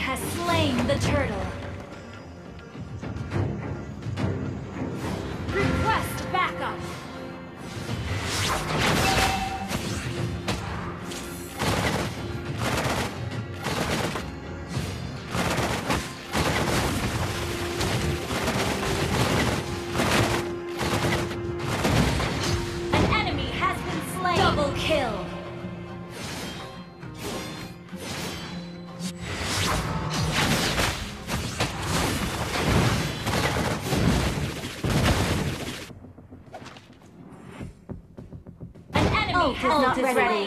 has slain the turtle. Request backup. An enemy has been slain. Double kill. Ult is ready.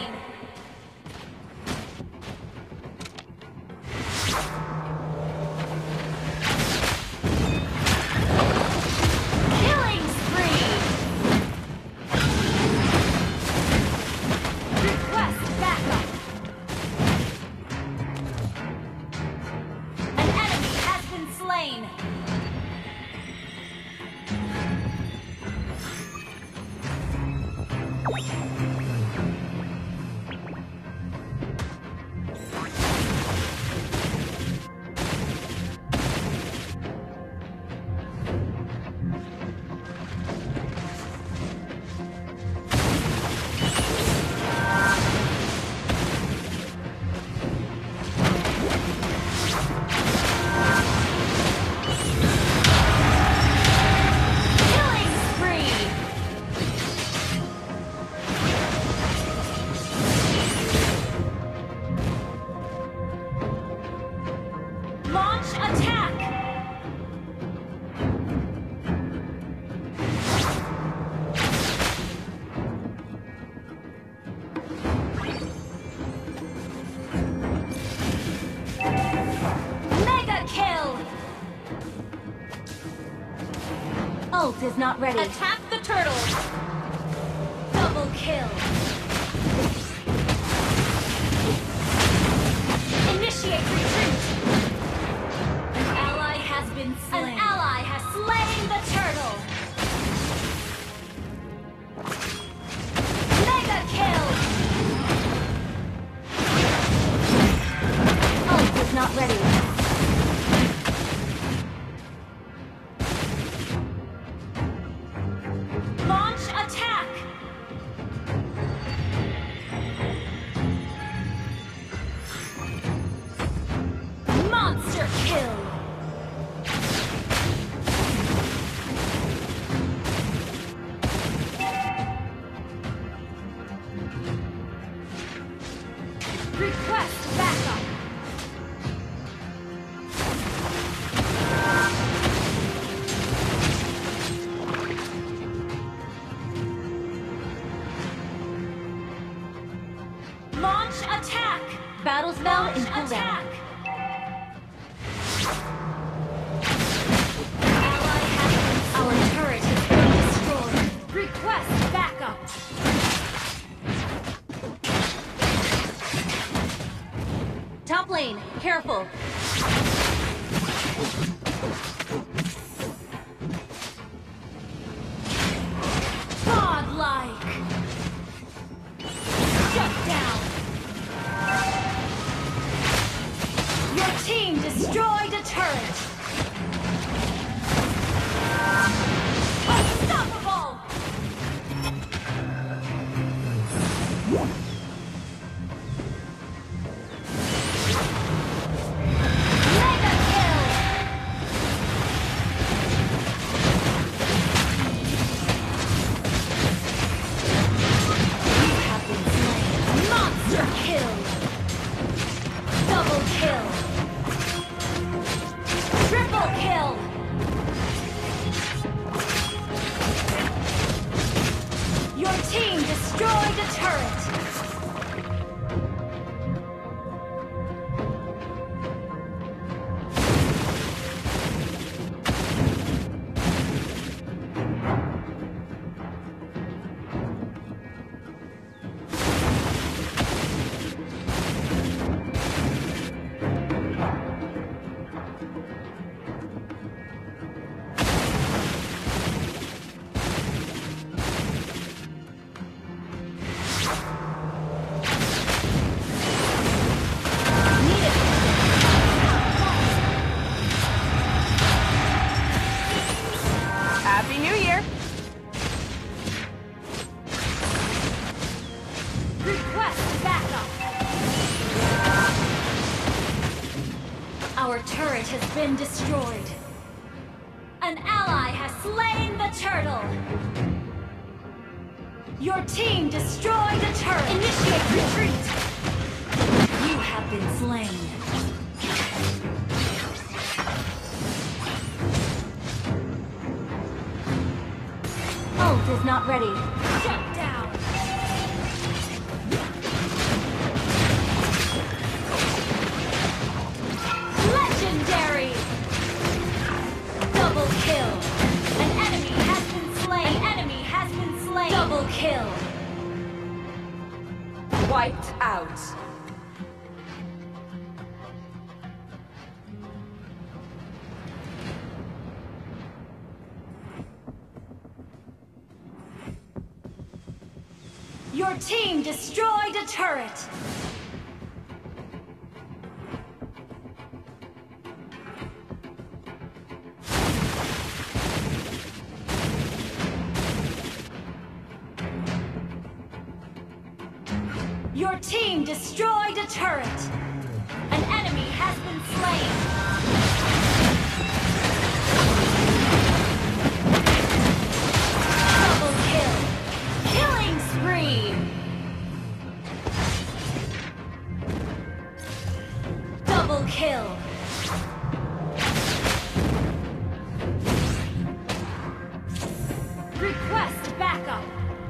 Killing spree. Request backup. An enemy has been slain. Ult is not ready. Attack the turtle! Double kill! Initiate retreat! An ally has been slain. An ally has slain the turtle! Mega kill! Ult is not ready. Request backup! Launch attack! Battle spell in cooldown. Our turret has been destroyed. Request backup! Top lane, careful. Godlike. Shut down. Your team destroyed a turret. Unstoppable. has been destroyed. An ally has slain the turtle. Your team destroyed a turret. Initiate retreat. You have been slain. Ult is not ready. Shut down. Legendary. Double kill. An enemy has been slain. An enemy has been slain. Double kill. Wiped out. Your team destroyed a turret! Your team destroyed a turret! An enemy has been slain! Double kill. Request backup.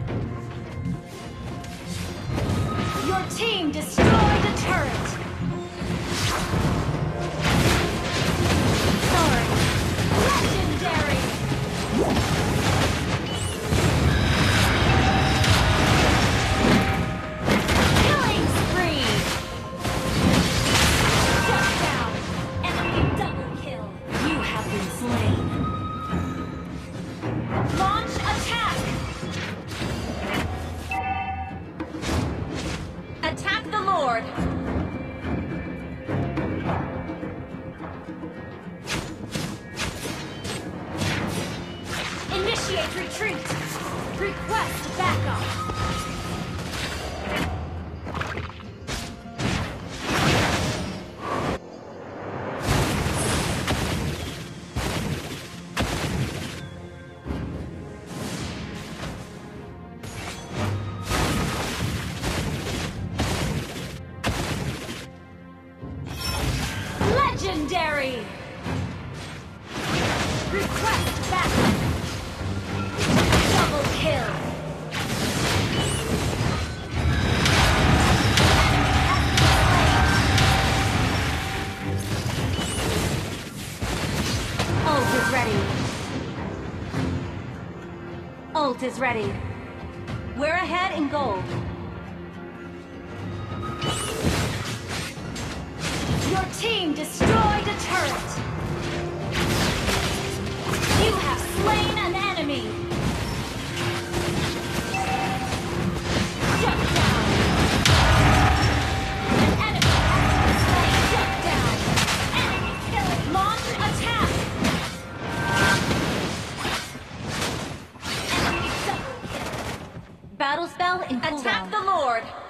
Your team destroyed a turret. Sorry. Legendary. Killing spree. Shut down. Enemy double kill. You have been slain. Launch attack. Attack the Lord! Initiate retreat. Request backup. Legendary! Request backup! Double kill! Ult is ready. Ult is ready. We're ahead in gold. Your team destroyed a turret! You have slain an enemy! Shut down! An enemy has been slain! Shut down! Enemy killing! Launch attack! Enemy double kill! Battle spell in cooldown. Attack the Lord!